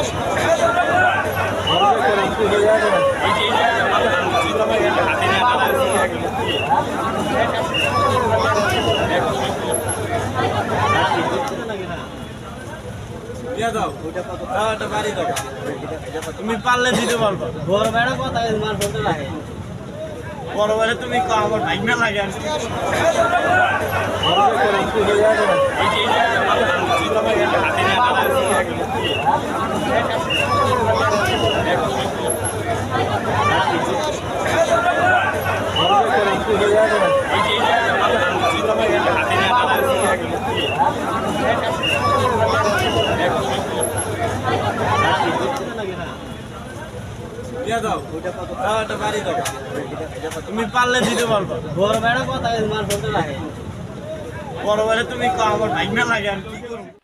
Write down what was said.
তুমি পারলে দিতে পারবো বড় বেড়া কথা মার বলতে লাগে বড় বেড়া তুমি আমার বাইক না লাগে তুমি পারলে দিতে পারবো বড় বেড়া কথা মার বলতে লাগে বড় বেড়া তুমি আমার বাইক না লাগে আর কি করবো।